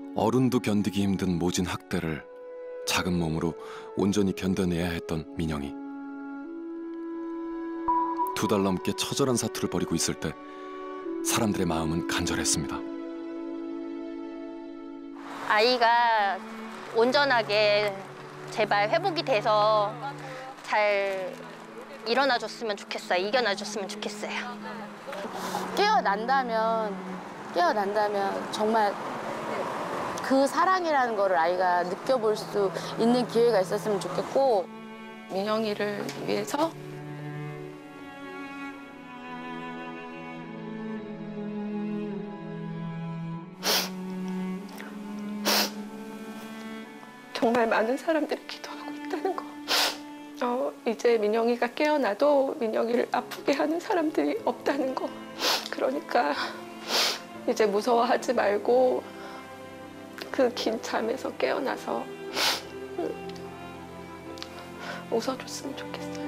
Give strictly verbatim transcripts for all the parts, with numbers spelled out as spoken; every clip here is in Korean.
어른도 견디기 힘든 모진 학대를 작은 몸으로 온전히 견뎌내야 했던 민영이 두 달 넘게 처절한 사투를 벌이고 있을 때 사람들의 마음은 간절했습니다. 아이가 온전하게 제발 회복이 돼서 잘 일어나줬으면 좋겠어요. 이겨나줬으면 좋겠어요. 깨어난다면, 깨어난다면 정말 그 사랑이라는 거를 아이가 느껴볼 수 있는 기회가 있었으면 좋겠고, 민영이를 위해서 정말 많은 사람들이 기도하고 있다는 거. 어, 이제 민영이가 깨어나도 민영이를 아프게 하는 사람들이 없다는 거. 그러니까 이제 무서워하지 말고 그 긴 잠에서 깨어나서 웃어줬으면 좋겠어요.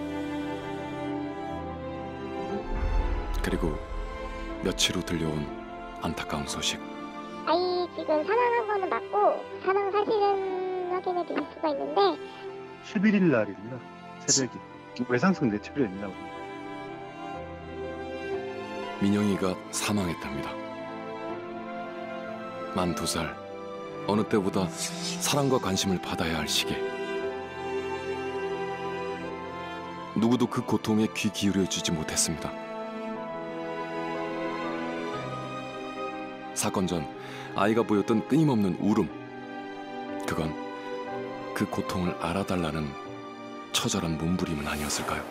그리고 며칠 후 들려온 안타까운 소식. 아이 지금 사망한 거는 맞고 사망 사실은 확인해 드릴 수가 있는데 십일 일 날입니다. 새벽에 외상성 뇌출혈입니다. 민영이가 사망했답니다. 만 두 살, 어느 때보다 사랑과 관심을 받아야 할 시기. 누구도 그 고통에 귀 기울여주지 못했습니다. 사건 전 아이가 보였던 끊임없는 울음, 그건 그 고통을 알아달라는 처절한 몸부림은 아니었을까요?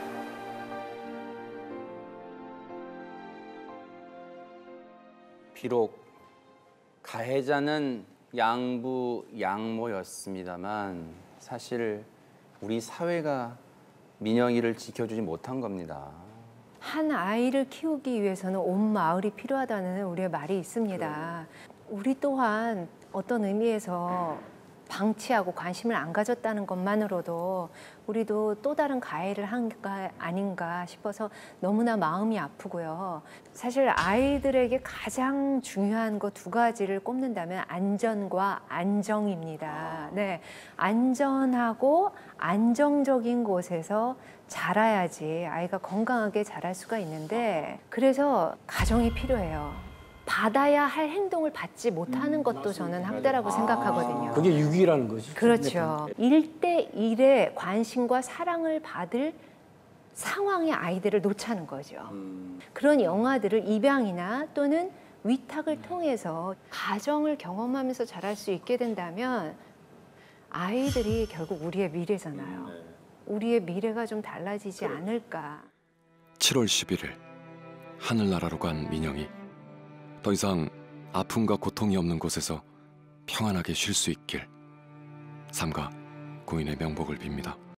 비록 가해자는 양부 양모였습니다만 사실 우리 사회가 민영이를 지켜주지 못한 겁니다. 한 아이를 키우기 위해서는 온 마을이 필요하다는 우리의 말이 있습니다. 우리 또한 어떤 의미에서 방치하고 관심을 안 가졌다는 것만으로도 우리도 또 다른 가해를 한 거 아닌가 싶어서 너무나 마음이 아프고요. 사실 아이들에게 가장 중요한 거 두 가지를 꼽는다면 안전과 안정입니다. 네, 안전하고 안정적인 곳에서 자라야지 아이가 건강하게 자랄 수가 있는데, 그래서 가정이 필요해요. 받아야 할 행동을 받지 못하는 것도 저는 학대라고 생각하거든요. 그게 유기라는 거지. 그렇죠. 일 대 일의 관심과 사랑을 받을 상황에 아이들을 놓자는 거죠. 음. 그런 영화들을 입양이나 또는 위탁을 통해서 가정을 경험하면서 자랄 수 있게 된다면 아이들이 결국 우리의 미래잖아요. 음, 네. 우리의 미래가 좀 달라지지 그래. 않을까. 칠월 십일일 하늘나라로 간 민영이 더 이상 아픔과 고통이 없는 곳에서 평안하게 쉴 수 있길 삼가 고인의 명복을 빕니다.